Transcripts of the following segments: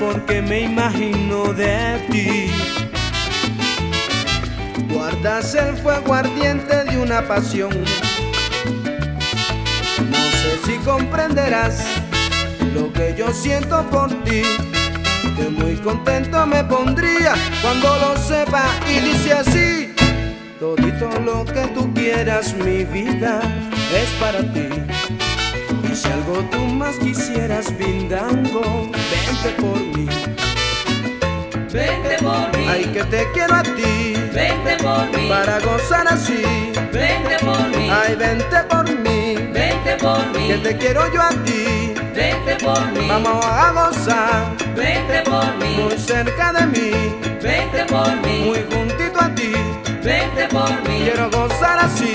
amor que me imagino de ti. Guardas el fuego ardiente de una pasión. No sé si comprenderás lo que yo siento por ti, que muy contento me pondría cuando lo sepa. Y dice así: todito lo que tú quieras, mi vida, es para ti. Y si algo tú más quisieras, Bindango, vente por mí. Vente por mí. Ay, que te quiero a ti. Vente por mí. Para gozar así. Vente por mí. Ay, vente por mí. Vente por mí. Que te quiero yo a ti. Vente por mí. Vamos a gozar. Vente por mí. Muy cerca de mí. Vente por mí. Muy juntito a ti. Vente por mí. Quiero gozar así.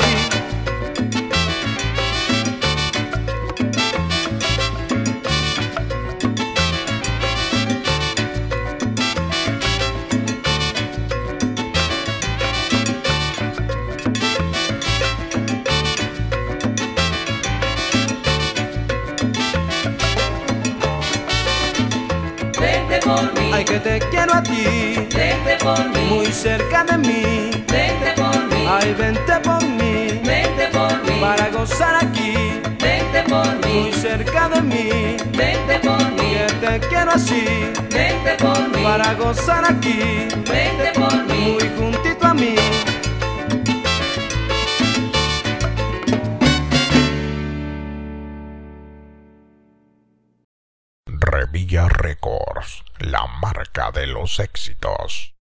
Vente por mí. Ay, que te quiero a ti. Vente por mí. Muy cerca de mí. Vente por mí. Ay, vente por mí. Vente por mí. Para gozar aquí. Vente por mí. Muy cerca de mí. Vente por mí. Que te quiero así. Vente por mí. Para gozar aquí. Vente por mí. Muy juntito a mí. Revilla Records, la marca de los éxitos.